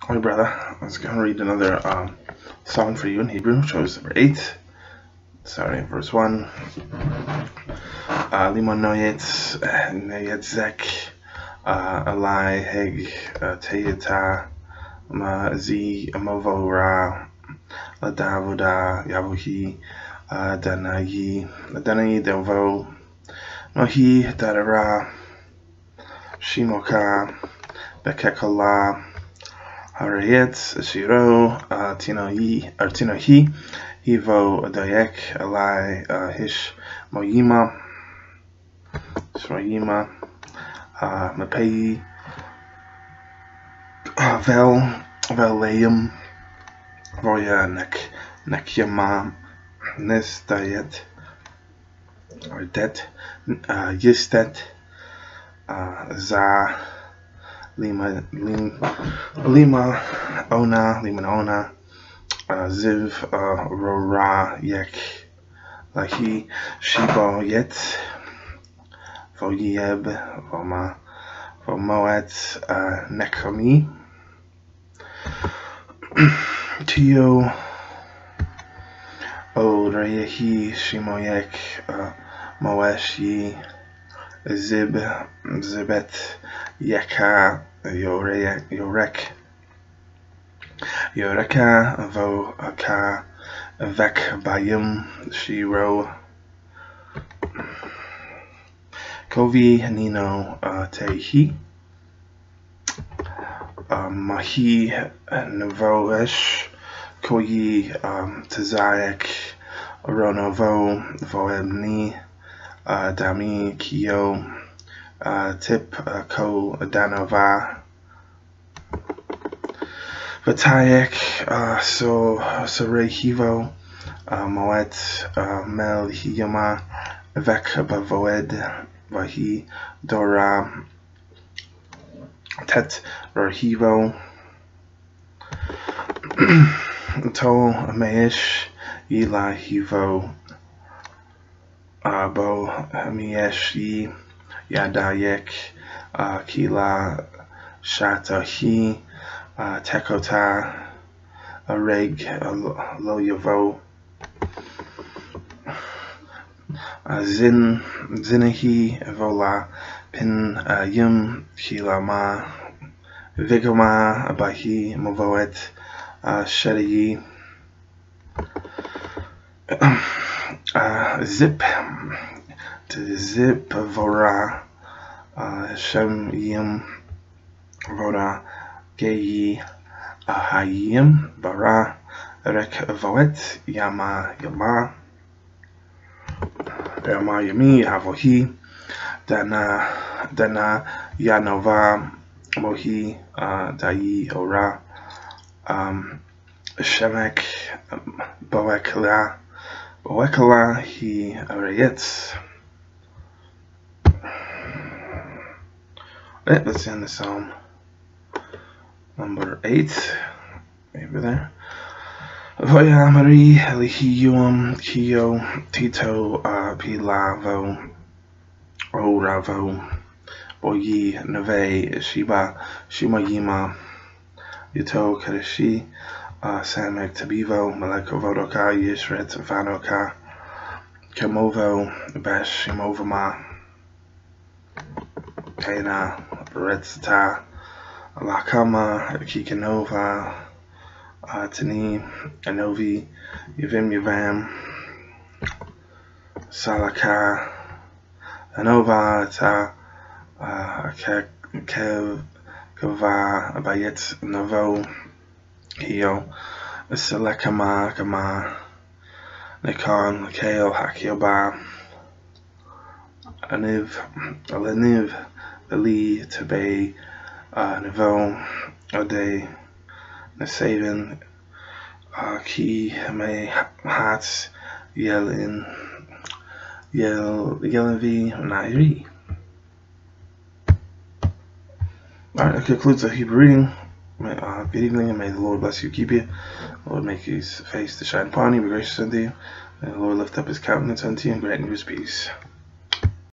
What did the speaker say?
Hi brother, I was going to read another song for you in Hebrew, shows number 8, starting verse 1. Limon noyetz neyetzek alai heg teyeta mazi amovora ladavoda yavuhi adanayi devo nohi dadara shimoka bekekala Aretz shiro tinohi hivo dayek alai hish moyima mapei veleim voya nekyama nesdayet or det yisdet za lima ona ziv rora yek lahi shibo yet voyeb vomoet nekomi tio o reyehi shimoyek moeshi zibet yeka yoreka voka vek bayim shiro kovi nino tehi mahi nevoesh koyi tazayek ronovo voebni dami kiyo tip ko danova vatayek sorehivo moet melhiyama vek bavoed vahi dora tet rohivo to meish ilahivo bo mieshi yadayek kila shatahi tekota reg loyavo zinahi vola pin yum kilama vigama bahi movoet shedi zip vora shem yim vora geyi hayim bara rek voet yama yami havohi dana yanova mohi dayi ora shemek boekla hi arayetz. Alright, let's end the psalm number 8. Maybe there. Voya Mari Elihiyum Kiyo Tito Pilavo Oravo Boyi Neve Shimayima Yuto Kadeshi Samek Tabivo Maleko Vodoka Yishret Vanoka Kemovo Bash Shimovama Kaina Beretsata Lakama Kikanova Tani Anovi Yavam Salaka Anova Ta Kev Kava Bayet Novo Hio Selekama Kama Nikon Kale Hakioba Aleniv Ali Tabe Nevo Ode Nasavin Ki Me Hats Yelevi Nairi. Alright, that concludes the Hebrew reading. Good evening, and may the Lord bless you, keep you. The Lord make his face to shine upon you, be gracious unto you. May the Lord lift up his countenance unto you and grant you his peace.